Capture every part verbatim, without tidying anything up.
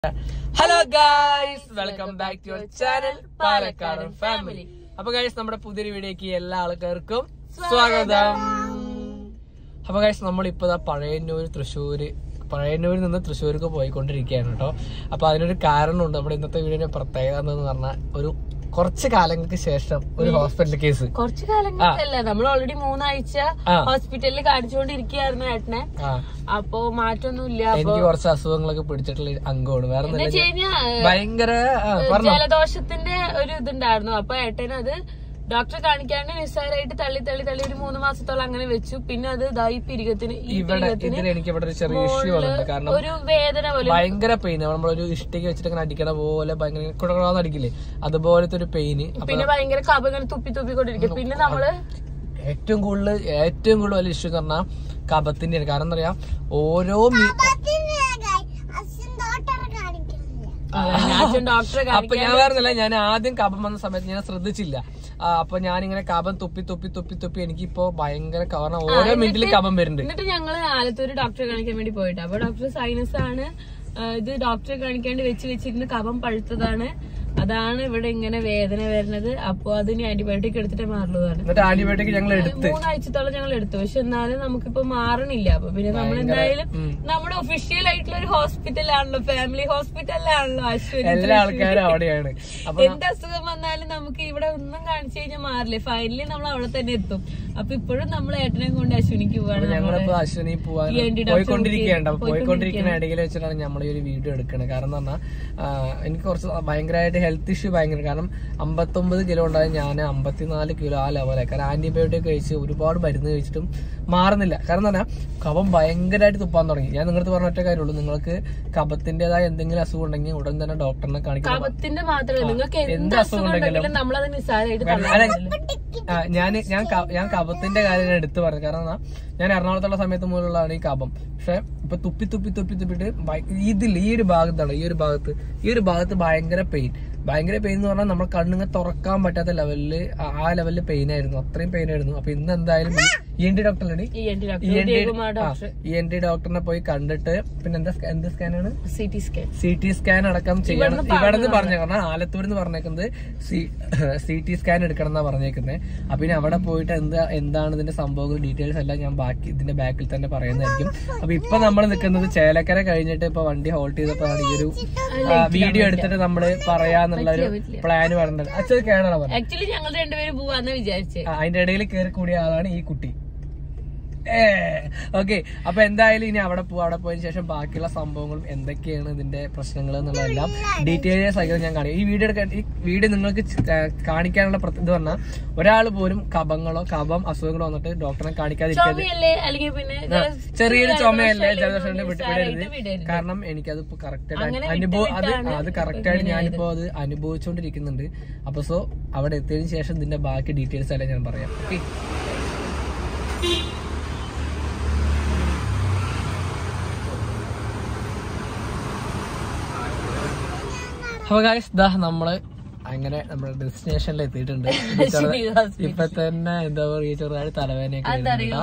Hello guys, welcome back to your channel പാലക്കാടൻ family. അപ്പൊ guys, നമ്മുടെ പുതിയൊരു വീഡിയോക്ക് എല്ലാ ആൾക്കാർക്കും സ്വാഗതം. അപ്പൊ ഗായ്സ്, നമ്മളിപ്പോ പഴയന്നൂർ തൃശ്ശൂര് പഴയന്നൂരിൽ നിന്ന് തൃശ്ശൂർക്ക് പോയിക്കൊണ്ടിരിക്കുകയാണ് കേട്ടോ. അപ്പൊ അതിനൊരു കാരണമുണ്ട്. നമ്മുടെ ഇന്നത്തെ വീഡിയോയുടെ പ്രത്യേകത എന്താന്ന് പറഞ്ഞാൽ, ഒരു കുറച്ച് കാലങ്ങൾക്ക് ശേഷം ഒരു ഹോസ്പിറ്റൽ കേസ്. കുറച്ച് കാലങ്ങൾക്കല്ല, നമ്മൾ ഓൾറെഡി മൂന്നാഴ്ച ഹോസ്പിറ്റലിൽ കാണിച്ചുകൊണ്ടിരിക്കുകയായിരുന്നു ഏട്ടനെ. അപ്പൊ മാറ്റൊന്നുമില്ല. എനിക്ക് കുറച്ച് അസുഖങ്ങളൊക്കെ പിടിച്ചിട്ടുള്ള അംഗമാണ്. വേറെ ഭയങ്കര ജലദോഷത്തിന്റെ ഒരു ഇതുണ്ടായിരുന്നു. അപ്പൊ ഏട്ടന് അത് ഡോക്ടറെ കാണിക്കാണ്ട് നിസ്സാരമായിട്ട് തള്ളി തള്ളി തള്ളി ഒരു മൂന്ന് മാസത്തോളം അങ്ങനെ വെച്ചു. പിന്നെ അത് ഇതായി പിരികത്തിന് എനിക്ക് ഇവിടെ ഒരു ചെറിയ ഇഷ്യൂ വന്നിട്ടുണ്ട്. കാരണം ഒരു വേദന പോലെ ഭയങ്കര പെയിൻ. നമ്മളൊരു ഇഷ്ടിക വെച്ചിട്ട് ഇങ്ങനെ അടിക്കണ പോലെ ഭയങ്കര കുടകളാന്ന് അടിക്കില്ലേ, അതുപോലത്തെ ഒരു പെയിന്. പിന്നെ ഭയങ്കര കബ ഇങ്ങനെ തുപ്പി തുപ്പിക്കൊണ്ടിരിക്കും. പിന്നെ നമ്മള് ഏറ്റവും കൂടുതൽ ഏറ്റവും കൂടുതൽ വലിയ ഇഷ്യൂ എന്ന് പറഞ്ഞാൽ കഫത്തിന്റെയാണ്. കാരണം എന്താ പറയാ, ഓരോ അപ്പൊ ഞാൻ പറഞ്ഞില്ല, ഞാൻ ആദ്യം കഫം വന്ന സമയത്ത് ഞാൻ ശ്രദ്ധിച്ചില്ല. അപ്പൊ ഞാനിങ്ങനെ കഫം തുപ്പി തുപ്പി തുപ്പി തുപ്പി എനിക്കിപ്പോ ഭയങ്കര കാരണം ഓരോ മിനിറ്റിൽ കഫം വരുന്നുണ്ട്. എന്നിട്ട് ഞങ്ങള് ആലത്തൂര് ഡോക്ടറെ കാണിക്കാൻ വേണ്ടി പോയിട്ട്, അപ്പൊ ഡോക്ടർ സൈനസ് ആണ്, ഇത് ഡോക്ടറെ കാണിക്കാണ്ട് വെച്ച് വെച്ചിരുന്ന് കഫം പഴുത്തതാണ്, അതാണ് ഇവിടെ ഇങ്ങനെ വേദന വരുന്നത്. അപ്പൊ അതിന് ആന്റിബയോട്ടിക് എടുത്തിട്ട് മാറുള്ളതാണ്. ആന്റിബയോട്ടിക് ഞങ്ങൾ എടുത്ത് മൂന്നാഴ്ചത്തോളം ഞങ്ങൾ എടുത്തു. പക്ഷെ എന്നാലും നമുക്കിപ്പോ മാറണില്ല. അപ്പൊ പിന്നെ നമ്മൾ എന്തായാലും നമ്മുടെ ഒഫീഷ്യൽ ആയിട്ടുള്ള ഒരു ഹോസ്പിറ്റലാണല്ലോ, ഫാമിലി ഹോസ്പിറ്റലിലാണല്ലോ അശ്വിനി. എല്ലാ ആൾക്കാരും അവിടെയാണ്. എന്ത് അസുഖം വന്നാലും നമുക്ക് ഇവിടെ ഒന്നും കാണിച്ചു കഴിഞ്ഞാൽ മാറില്ലേ, ഫൈനലി നമ്മൾ അവിടെ തന്നെ എത്തും. അപ്പൊ ഇപ്പോഴും നമ്മൾ ഏട്ടനെ കൊണ്ട് അശ്വിനിക്ക് പോവാണ്. ഞങ്ങളിപ്പോ അശ്വിനി പോവാൻ പോയിക്കൊണ്ടിരിക്കുകയാണ്. പോയിക്കൊണ്ടിരിക്കുന്ന ഇടയിൽ വെച്ചിട്ടാണ് നമ്മൾ ഈ ഒരു വീഡിയോ എടുക്കുന്നത്. കാരണം എന്ന് പറഞ്ഞാൽ എനിക്ക് കുറച്ച് ഭയങ്കരമായിട്ട് ഹെൽത്ത് ഇഷ്യൂ ഭയങ്കര. കാരണം അമ്പത്തൊമ്പത് കിലോ ഉണ്ടായ ഞാൻ അമ്പത്തിനാല് കിലോ ആ ലെവലായി. കാരണം ആന്റിബയോട്ടിക് കഴിച്ച് ഒരുപാട് മരുന്ന് കഴിച്ചിട്ടും മാറുന്നില്ല. കാരണം എന്താ പറഞ്ഞാൽ കഫം ഭയങ്കരമായിട്ട് തുപ്പാൻ തുടങ്ങി. ഞാൻ നിങ്ങൾക്ക് പറഞ്ഞ ഒറ്റ കാര്യമുള്ളൂ, നിങ്ങൾക്ക് കഫത്തിന്റേതായ എന്തെങ്കിലും അസുഖം ഉണ്ടെങ്കിൽ ഉടൻ തന്നെ ഡോക്ടറിനെ കാണിക്കണം. കഫത്തിന്റെ മാത്രമല്ല, നിങ്ങൾക്ക് എന്ത് അസുഖം ഉണ്ടെങ്കിലും നമ്മളത് നിസ്സാരമായിട്ട് ഞാൻ ഞാൻ ഞാൻ കഫത്തിന്റെ കാര്യം ഞാൻ എടുത്തു പറഞ്ഞു. കാരണം ഞാൻ എറണാകുളത്തുള്ള സമയത്ത് മുതലുള്ളതാണ് ഈ കഫം. പക്ഷെ ഇപ്പൊ തുപ്പി തുപ്പി തുപ്പി തുപ്പിട്ട് ഇതില്ല, ഈ ഒരു ഭാഗത്താണ്, ഈ ഒരു ഭാഗത്ത് ഈ ഒരു ഭാഗത്ത് ഭയങ്കര പെയിൻ. ഭയങ്കര പെയിൻ എന്ന് പറഞ്ഞാൽ നമ്മൾ കണ്ണുങ്ങൾ തുറക്കാൻ പറ്റാത്ത ലെവലില്, ആ ലെവലില് പെയിൻ ആയിരുന്നു, അത്രയും പെയിൻ ആയിരുന്നു. അപ്പൊ ഇന്ന് എന്തായാലും ഇ എൻ ടി ഡോക്ടറിലാണ് ഇ എൻ ടി ഡോക്ടറിനെ പോയി കണ്ടിട്ട്, പിന്നെ എന്താ എന്ത് സ്കാനാണ്, C T scan C T scan അടക്കം ചെയ്യണം ഇവിടെ നിന്ന് പറഞ്ഞ. കാരണം ആലത്തൂർ എന്ന് പറഞ്ഞേക്കുന്നത് സി ടി സ്കാൻ എടുക്കണം എന്നാ പറഞ്ഞേക്കുന്നത്. അപ്പൊ ഇനി അവിടെ പോയിട്ട് എന്താ എന്താണ് ഇതിന്റെ സംഭവങ്ങൾ ഡീറ്റെയിൽസ് എല്ലാം ഞാൻ ബാക്കി ഇതിന്റെ ബാക്കിൽ തന്നെ പറയുന്നതായിരിക്കും. അപ്പൊ ഇപ്പൊ നമ്മൾ നിൽക്കുന്നത് ചേലക്കര കഴിഞ്ഞിട്ട് ഇപ്പൊ വണ്ടി ഹോൾട്ട് ചെയ്തപ്പോഴാണ് ഈ ഒരു വീഡിയോ എടുത്തിട്ട് നമ്മള് പറയാന്നുള്ള ഒരു പ്ലാൻ പറഞ്ഞത്. അച്ഛൻ കേണോ പറഞ്ഞു. ആക്ച്വലി ഞങ്ങൾ രണ്ടുപേരും പോവാന്ന് വിചാരിച്ചേ. അതിന്റെ ഇടയിൽ കയറി കൂടിയ ആളാണ് ഈ കുട്ടി. ഏ ഓക്കെ. അപ്പൊ എന്തായാലും ഇനി അവിടെ പോകും. അവിടെ പോയതിനു ശേഷം ബാക്കിയുള്ള സംഭവങ്ങളും എന്തൊക്കെയാണ് ഇതിന്റെ പ്രശ്നങ്ങൾ എന്നുള്ളതെല്ലാം ഡീറ്റെയിൽസ് ആയിട്ട് ഞാൻ കാണിക്കും. ഈ വീഡിയോ എടുക്കാൻ ഈ വീഡിയോ നിങ്ങൾക്ക് കാണിക്കാനുള്ള ഇത് പറഞ്ഞാൽ ഒരാൾ പോലും കഫങ്ങളോ കഫം അസുഖങ്ങളോ വന്നിട്ട് ഡോക്ടറെ കാണിക്കാതിരിക്കരുത്. ചെറിയൊരു ചുമയല്ലേ, ജലദോഷം വിട്ടുവിടരുത്. കാരണം എനിക്കത് ഇപ്പൊ കറക്റ്റ് ആയിട്ട് അനുഭവം അത് അത് കറക്റ്റ് ആയിട്ട് ഞാനിപ്പോ അത് അനുഭവിച്ചുകൊണ്ടിരിക്കുന്നുണ്ട്. അപ്പൊ സോ അവിടെ എത്തിയതിനു ശേഷം ഇതിന്റെ ബാക്കി ഡീറ്റെയിൽസ് എല്ലാം ഞാൻ പറയാം. ഓക്കെ. അപ്പൊ ഗായ്സ്, ദാ നമ്മള് അങ്ങനെ നമ്മുടെ ഡെസ്റ്റിനേഷനിൽ എത്തിയിട്ടുണ്ട്. ഇപ്പൊ തന്നെ എന്താ പറയുക, ചെറുതായിട്ട് തലവേദനയൊക്കെ.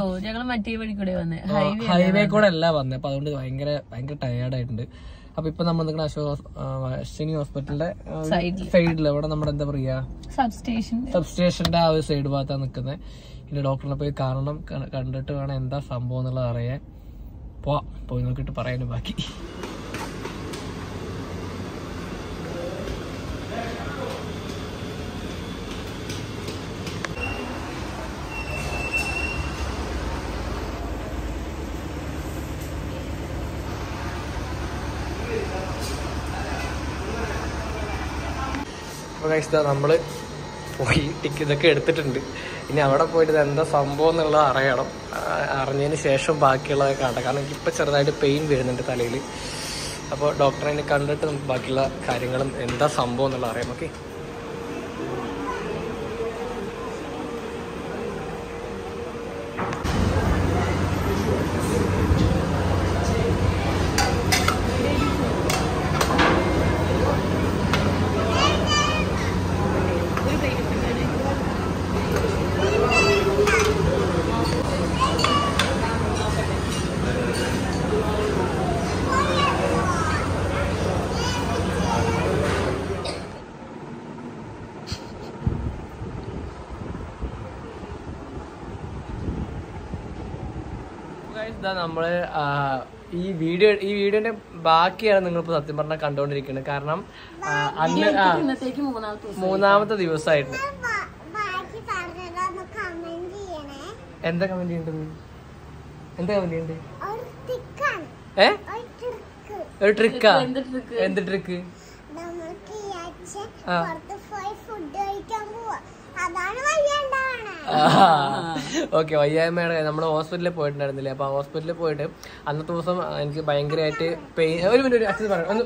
ഹൈവേ കൂടെ അല്ല വന്നത്. അപ്പൊ അതുകൊണ്ട് ഭയങ്കര ഭയങ്കര ടയേർഡായിട്ടുണ്ട്. അപ്പൊ ഇപ്പൊ നമ്മൾ നിൽക്കുന്ന അശ്വിനി ഹോസ്പിറ്റലിന്റെ സൈഡില് അവിടെ നമ്മുടെ എന്താ പറയാ സബ് സ്റ്റേഷന്റെ ആ ഒരു സൈഡ് ഭാഗത്താണ് നിൽക്കുന്നത്. ഇനി ഡോക്ടറിനെ പോയി കാണണം, കണ്ടിട്ട് വേണം എന്താ സംഭവം എന്നുള്ളത് അറിയാൻ. പോവാം, പോയി നോക്കിയിട്ട് പറയാനും ബാക്കി. നമ്മള് പോയി ടിക്കറ്റ് ഇതൊക്കെ എടുത്തിട്ടുണ്ട്. ഇനി അവിടെ പോയിട്ട് എന്താ സംഭവം എന്നുള്ളത് അറിയണം. അറിഞ്ഞതിന് ശേഷം ബാക്കിയുള്ളത് കാണാം. കാരണം എനിക്കിപ്പോൾ ചെറുതായിട്ട് പെയിൻ വരുന്നുണ്ട് തലയിൽ. അപ്പോൾ ഡോക്ടറെ കണ്ടിട്ട് നമുക്ക് ബാക്കിയുള്ള കാര്യങ്ങളും എന്താ സംഭവം എന്നുള്ളത് അറിയാം. ഓക്കെ. ഇതാ നമ്മള് ഈ വീഡിയോ ഈ വീഡിയോന്റെ ബാക്കിയാണ് നിങ്ങളിപ്പോ സത്യം പറഞ്ഞാൽ കണ്ടുകൊണ്ടിരിക്കുന്നത്. കാരണം അന്ന് മൂന്നാമത്തെ ദിവസമായിട്ട് എന്താ കമന്റ് ചെയ്യേണ്ടത്? എന്താ കമന്റ് ചെയ്യേണ്ടത്? ഏ ഒരു ട്രിക്കാ? എന്ത് ട്രിക്ക്? ഓക്കെ, വയ്യായ്മയുടെ നമ്മൾ ഹോസ്പിറ്റലിൽ പോയിട്ടുണ്ടായിരുന്നില്ലേ? അപ്പൊ ഹോസ്പിറ്റലിൽ പോയിട്ട് അന്നത്തെ ദിവസം എനിക്ക് ഭയങ്കരമായിട്ട് പെയിൻ. ഒരു മിനിറ്റ്, ഒരു അച്ഛൻ പറയാം ഒന്ന്.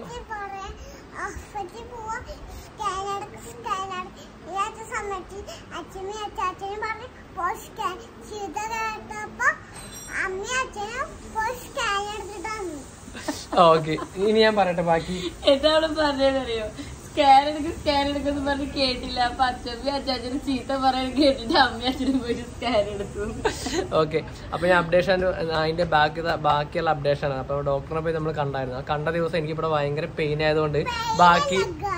ഓക്കെ, ഇനി ഞാൻ പറയട്ടെ ബാക്കി. എന്താണ് പറഞ്ഞറിയോ? സ്കാൻ എടുക്കും സ്കാൻ എടുക്കും പറഞ്ഞ് കേട്ടില്ല. അപ്പൊ അച്ഛമ്മ അച്ചാച്ചനും ചീത്ത പറയാൻ കേട്ടിട്ട് അമ്മ അച്ഛനും പോയിട്ട് സ്കാൻ എടുത്തു. ഓക്കെ, അപ്പൊ ഞാൻ അപ്ഡേഷൻ അതിന്റെ ബാക്കി ബാക്കിയുള്ള അപ്ഡേഷൻ ആണ്. അപ്പൊ ഡോക്ടറിനെ പോയി നമ്മൾ കണ്ടായിരുന്നു. ആ കണ്ട ദിവസം എനിക്ക് ഇവിടെ ഭയങ്കര പെയിൻ ആയതുകൊണ്ട് ബാക്കി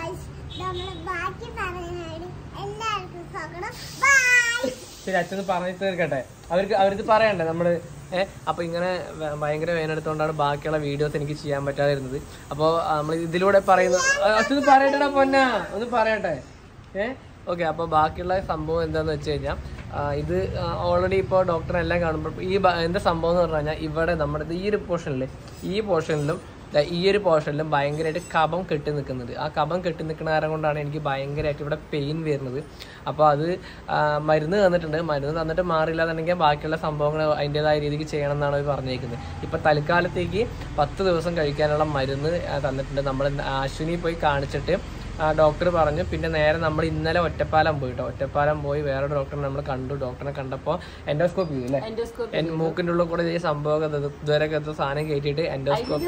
ശരി അച്ഛന് പറഞ്ഞു തീർക്കട്ടെ. അവർക്ക് അവർക്ക് പറയണ്ടേ നമ്മള് ഏഹ് അപ്പൊ ഇങ്ങനെ ഭയങ്കര വേനെടുത്തോണ്ടാണ് ബാക്കിയുള്ള വീഡിയോസ് എനിക്ക് ചെയ്യാൻ പറ്റാതിരുന്നത്. അപ്പൊ നമ്മൾ ഇതിലൂടെ പറയുന്നു. അച്ഛന് പറയട്ടെടാ പൊന്ന, ഒന്ന് പറയട്ടെ. ഏഹ് ഓക്കെ, അപ്പൊ ബാക്കിയുള്ള സംഭവം എന്താന്ന് വെച്ച് കഴിഞ്ഞാൽ ഇത് ഓൾറെഡി ഇപ്പോൾ ഡോക്ടറെല്ലാം കാണുമ്പോൾ ഈ എന്താ സംഭവം എന്ന് പറഞ്ഞു കഴിഞ്ഞാൽ ഇവിടെ നമ്മുടെ ഈ ഒരു പോർഷനിൽ ഈ പോർഷനിലും ഈ ഒരു പോർഷനിലും ഭയങ്കരമായിട്ട് കഫം കെട്ടി നിൽക്കുന്നുണ്ട്. ആ കഫം കെട്ടി നിൽക്കുന്ന കാരണം കൊണ്ടാണ് എനിക്ക് ഭയങ്കരമായിട്ട് ഇവിടെ പെയിൻ വരുന്നത്. അപ്പോൾ അത് മരുന്ന് തന്നിട്ടുണ്ട്. മരുന്ന് തന്നിട്ട് മാറിയില്ലാന്നുണ്ടെങ്കിൽ ബാക്കിയുള്ള സംഭവങ്ങൾ അതിൻ്റെതായ രീതിക്ക് ചെയ്യണം എന്നാണ് അവർ പറഞ്ഞേക്കുന്നത്. ഇപ്പം തൽക്കാലത്തേക്ക് പത്ത് ദിവസം കഴിക്കാനുള്ള മരുന്ന് തന്നിട്ടുണ്ട്. നമ്മൾ അശ്വിനി പോയി കാണിച്ചിട്ട് ഡോക്ടർ പറഞ്ഞു. പിന്നെ നേരെ നമ്മൾ ഇന്നലെ ഒറ്റപ്പാലം പോയിട്ടോ. ഒറ്റപ്പാലം പോയി വേറെ ഡോക്ടറെ നമ്മൾ കണ്ടു. ഡോക്ടറിനെ കണ്ടപ്പോൾ എൻഡോസ്കോപ്പി ചെയ്തു അല്ലേ? മൂക്കിൻ്റെ ഉള്ളിൽ കൂടെ ഈ സംഭവം ഇതുവരെ സാധനം കയറ്റിയിട്ട് എൻഡോസ്കോപ്പി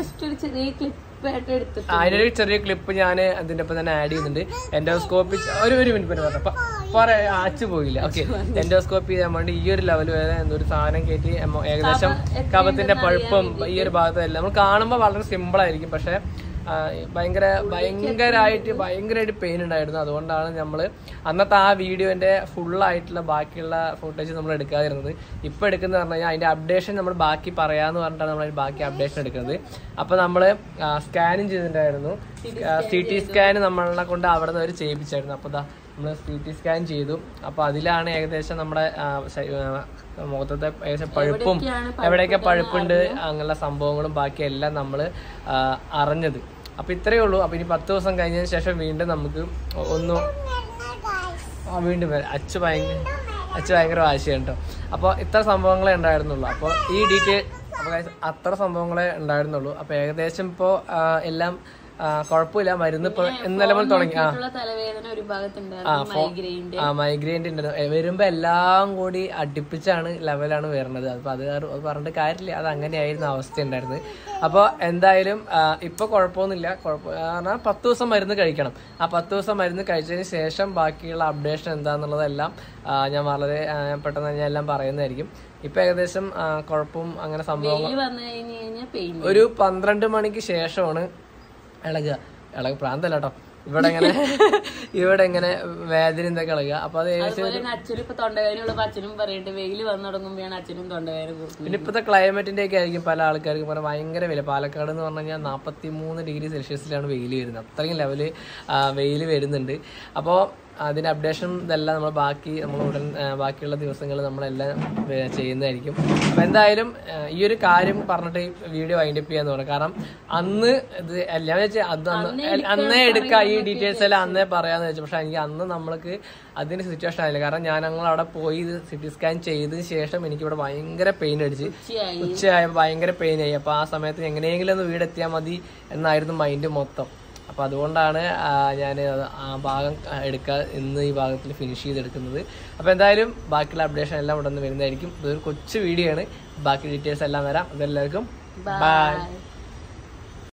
അതിനൊരു ചെറിയ ക്ലിപ്പ് ഞാൻ അതിന്റെ ഒപ്പം തന്നെ ആഡ് ചെയ്യുന്നുണ്ട്. എൻഡോസ്കോപ്പി ഒരു ഒരു മിനിറ്റ് പറഞ്ഞ പറയാ അച്ചു പോയില്ല. ഓക്കെ, എൻഡോസ്കോപ്പി ചെയ്യാൻ വേണ്ടി ഈ ഒരു ലെവൽ വരെ എന്തൊരു സാധനം കയറ്റി ഏകദേശം കഫത്തിന്റെ പഴുപ്പും ഈ ഒരു ഭാഗത്തെല്ലാം നമ്മൾ കാണുമ്പോൾ വളരെ സിമ്പിൾ ആയിരിക്കും. പക്ഷെ ഭയങ്കര ഭയങ്കരമായിട്ട് ഭയങ്കരമായിട്ട് പെയിൻ ഉണ്ടായിരുന്നു. അതുകൊണ്ടാണ് നമ്മൾ അന്നത്തെ ആ വീഡിയോന്റെ ഫുള്ളായിട്ടുള്ള ബാക്കിയുള്ള ഫുട്ടേജ് നമ്മൾ എടുക്കാതിരുന്നത്. ഇപ്പൊ എടുക്കുന്നത് പറഞ്ഞു കഴിഞ്ഞാൽ അതിന്റെ അപ്ഡേഷൻ നമ്മൾ ബാക്കി പറയാന്ന് പറഞ്ഞിട്ടാണ് നമ്മൾ ബാക്കി അപ്ഡേഷൻ എടുക്കുന്നത്. അപ്പൊ നമ്മള് സ്കാനും ചെയ്തിട്ടുണ്ടായിരുന്നു. സി ടി സ്കാൻ നമ്മളെ കൊണ്ട് അവിടെ നിന്ന് അവർ ചെയ്യിപ്പിച്ചായിരുന്നു. അപ്പൊ നമ്മൾ സി ടി സ്കാൻ ചെയ്തു. അപ്പൊ അതിലാണ് ഏകദേശം നമ്മുടെ മുഖത്തെ ഏകദേശം പഴുപ്പും എവിടെയൊക്കെ പഴുപ്പുണ്ട് അങ്ങനെയുള്ള സംഭവങ്ങളും ബാക്കിയെല്ലാം നമ്മൾ അറിഞ്ഞത്. അപ്പൊ ഇത്രയേ ഉള്ളൂ. അപ്പൊ ഇനി പത്ത് ദിവസം കഴിഞ്ഞതിന് ശേഷം വീണ്ടും നമുക്ക് ഒന്നും ആ വീണ്ടും വരാം. അച്ഛ ഭയങ്കര അച്ഛ ഭയങ്കര വാശിയാണ് കേട്ടോ. അപ്പോൾ ഇത്ര സംഭവങ്ങളെ ഉണ്ടായിരുന്നുള്ളൂ. അപ്പോൾ ഈ ഡീറ്റെയിൽ അപ്പോൾ അത്ര സംഭവങ്ങളെ ഉണ്ടായിരുന്നുള്ളൂ. അപ്പൊ ഏകദേശം ഇപ്പോൾ എല്ലാം കുഴപ്പമില്ല. മരുന്ന് ഇപ്പൊ ഇന്നലെ മുതൽ തുടങ്ങി. ആ മൈഗ്രെയിൻ്റെ ഉണ്ട്. വരുമ്പോ എല്ലാം കൂടി അടുപ്പിച്ചാണ് ലെവലാണ് വരുന്നത്. അപ്പൊ അത് അത് പറഞ്ഞിട്ട് കാര്യമില്ല. അത് അങ്ങനെയായിരുന്നു അവസ്ഥ ഉണ്ടായിരുന്നത്. അപ്പൊ എന്തായാലും ഇപ്പൊ കുഴപ്പമൊന്നുമില്ല. കുഴപ്പം പറഞ്ഞാൽ പത്ത് ദിവസം മരുന്ന് കഴിക്കണം. ആ പത്ത് ദിവസം മരുന്ന് കഴിച്ചതിന് ശേഷം ബാക്കിയുള്ള അപ്ഡേഷൻ എന്താന്നുള്ളതെല്ലാം ഞാൻ വളരെ പെട്ടെന്ന് ഞാൻ എല്ലാം പറയുന്നതായിരിക്കും. ഇപ്പൊ ഏകദേശം കുഴപ്പവും അങ്ങനെ സംഭവങ്ങൾ ഒരു പന്ത്രണ്ട് മണിക്ക് ശേഷമാണ് ഇളകുക. ഇളക പ്രാന്തല്ല കേട്ടോ. ഇവിടെ ഇങ്ങനെ ഇവിടെ ഇങ്ങനെ വേദന എന്തൊക്കെ ഇളകുക. അപ്പൊ അത് അച്ഛനും ഇപ്പൊ തൊണ്ടവേദനയുള്ള അച്ഛനും പറയട്ടെ വെയിൽ വന്നു തുടങ്ങുമ്പോഴാണ് അച്ഛനും തൊണ്ടവേദന. പിന്നെ ഇപ്പത്തെ ക്ലൈമറ്റിന്റെ ഒക്കെ ആയിരിക്കും പല ആൾക്കാർക്കും പറഞ്ഞാൽ ഭയങ്കര വെയിൽ. പാലക്കാട് എന്ന് പറഞ്ഞു കഴിഞ്ഞാൽ നാൽപ്പത്തി മൂന്ന് ഡിഗ്രി സെൽഷ്യസിലാണ് വെയിൽ വരുന്നത്. അത്രയും ലെവല് വെയിൽ വരുന്നുണ്ട്. അപ്പോൾ അതിന്റെ അപ്ഡേഷൻ ഇതെല്ലാം നമ്മൾ ബാക്കി നമ്മൾ ഉടൻ ബാക്കിയുള്ള ദിവസങ്ങൾ നമ്മളെല്ലാം ചെയ്യുന്നതായിരിക്കും. അപ്പൊ എന്തായാലും ഈ ഒരു കാര്യം പറഞ്ഞിട്ട് വീഡിയോ വൈൻഡപ്പ് ചെയ്യാന്ന് പറഞ്ഞു. കാരണം അന്ന് ഇത് എല്ലാം വെച്ചാൽ അത് അന്നേ എടുക്കാം ഈ ഡീറ്റെയിൽസ് എല്ലാം അന്നേ പറയാന്ന് വെച്ചു. പക്ഷെ എനിക്ക് അന്ന് നമ്മൾക്ക് അതിന് സിറ്റുവേഷൻ ആയില്ല. കാരണം ഞാൻ ഞങ്ങൾ അവിടെ പോയി ഇത് സിറ്റി സ്കാൻ ചെയ്തതിന് ശേഷം എനിക്കിവിടെ ഭയങ്കര പെയിൻ അടിച്ച് ഉച്ചയായപ്പോൾ ഭയങ്കര പെയിൻ ആയി. അപ്പൊ ആ സമയത്ത് എങ്ങനെയെങ്കിലും ഒന്ന് വീടെത്തിയാൽ മതി എന്നായിരുന്നു മൈൻഡ് മൊത്തം. അപ്പൊ അതുകൊണ്ടാണ് ഞാൻ ആ ഭാഗം എടുക്കാൻ ഇന്ന് ഈ ഭാഗത്തിൽ ഫിനിഷ് ചെയ്തെടുക്കുന്നത്. അപ്പൊ എന്തായാലും ബാക്കിയുള്ള അപ്ഡേഷൻ എല്ലാം ഉടനെ വരുന്നതായിരിക്കും. ഇതൊരു കൊച്ചു വീഡിയോ ആണ്. ബാക്കി ഡീറ്റെയിൽസ് എല്ലാം വരാം. അതെല്ലാവർക്കും ബൈ.